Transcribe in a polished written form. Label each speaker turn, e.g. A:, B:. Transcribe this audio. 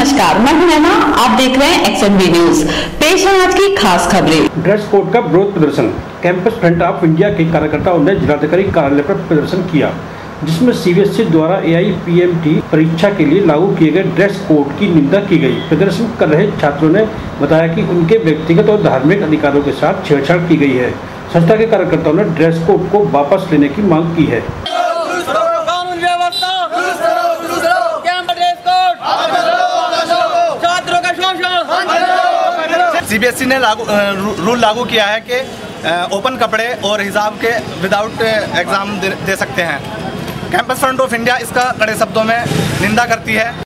A: नमस्कार, मैं हूं नैना। आप देख रहे हैं XNB न्यूज। पेश है आज की खास खबरें।
B: ड्रेस कोड का विरोध प्रदर्शन। कैंपस फ्रंट ऑफ इंडिया के कार्यकर्ताओं ने जिलाधिकारी कार्यालय पर प्रदर्शन किया, जिसमें CBSE द्वारा AIPMT परीक्षा के लिए लागू किए गए ड्रेस कोड की निंदा की गई। प्रदर्शन कर रहे छात्रों ने बताया कि उनके व्यक्तिगत और धार्मिक अधिकारों के साथ छेड़छाड़ की गई है। संस्था के कार्यकर्ताओं ने ड्रेस कोड को वापस लेने की मांग की है।
C: CBSE ने रूल लागू किया है कि ओपन कपड़े और हिजाब के विदाउट एग्ज़ाम दे सकते हैं। कैंपस फ्रंट ऑफ इंडिया इसका कड़े शब्दों में निंदा करती है।